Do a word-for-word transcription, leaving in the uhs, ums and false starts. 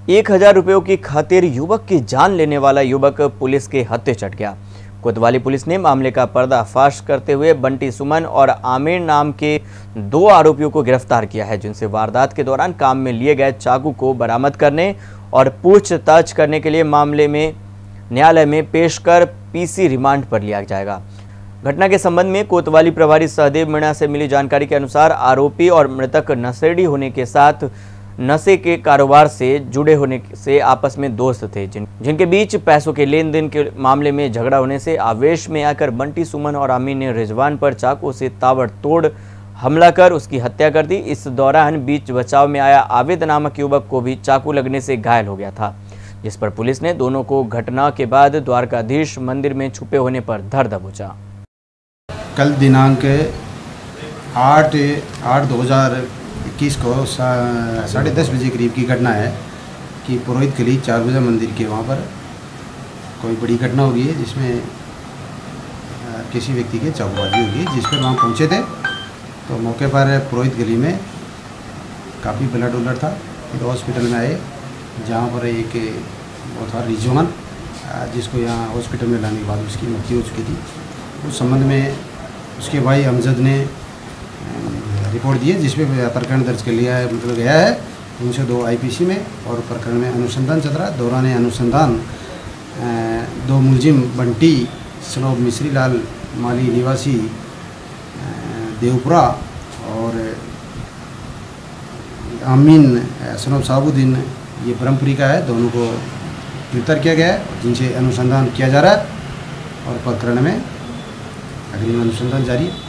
एक हजार रुपयों की खातिर युवक की जान लेने वाला युवक पुलिस के हत्थे चढ़ गया। कोतवाली पुलिस ने मामले का पर्दाफाश करते हुए बंटी सुमन और आमिर नाम के दो आरोपियों को गिरफ्तार किया है, जिनसे वारदात के दौरान काम में लिए गए चाकू को बरामद करने और पूछताछ करने के लिए मामले में न्यायालय में पेश कर पीसी रिमांड पर लिया जाएगा। घटना के संबंध में कोतवाली प्रभारी सहदेव मीणा से मिली जानकारी के अनुसार आरोपी और मृतक नशेड़ी होने के साथ नशे के कारोबार से जुड़े होने से आपस में दोस्त थे, जिन जिनके बीच पैसों के लेन देन के मामले में झगड़ा होने से आवेश में आकर बंटी सुमन और आमिर ने रिजवान पर चाकू से ताबड़तोड़ हमला कर उसकी हत्या कर दी। इस दौरान बीच बचाव में आया आबिद नामक युवक को भी चाकू लगने से घायल हो गया था, जिस पर पुलिस ने दोनों को घटना के बाद द्वारकाधीश मंदिर में छुपे होने पर धर दबोचा। कल दिनांक आठ आठ दो हज़ार इक्कीस को साढ़े दस बजे करीब की घटना है कि पुरोहित गली चार बजे मंदिर के वहाँ पर कोई बड़ी घटना हो गई है, जिसमें किसी व्यक्ति के चाकूबाजी हो गई, जिस पर वहाँ पहुँचे थे तो मौके पर पुरोहित गली में काफ़ी ब्लड उलट था। फिर हॉस्पिटल में आए, जहाँ पर एक वो था रिजवान, जिसको यहाँ हॉस्पिटल में लाने के बाद उसकी मृत्यु हो चुकी थी। उस संबंध में उसके भाई अमजद ने रिपोर्ट दी है, जिसमें प्रकरण दर्ज कर लिया है, मतलब गया है उनसे दो आईपीसी में, और प्रकरण में अनुसंधान चल रहा है। दौरान अनुसंधान दो मुलजिम बंटी सनोब मिश्री लाल माली निवासी देवपुरा और आमीन सनोब साबुद्दीन ये ब्रह्मपुरी का है, दोनों को गिरफ्तार किया गया है, जिनसे अनुसंधान किया जा रहा है और प्रकरण में अग्रिम अनुसंधान जारी है।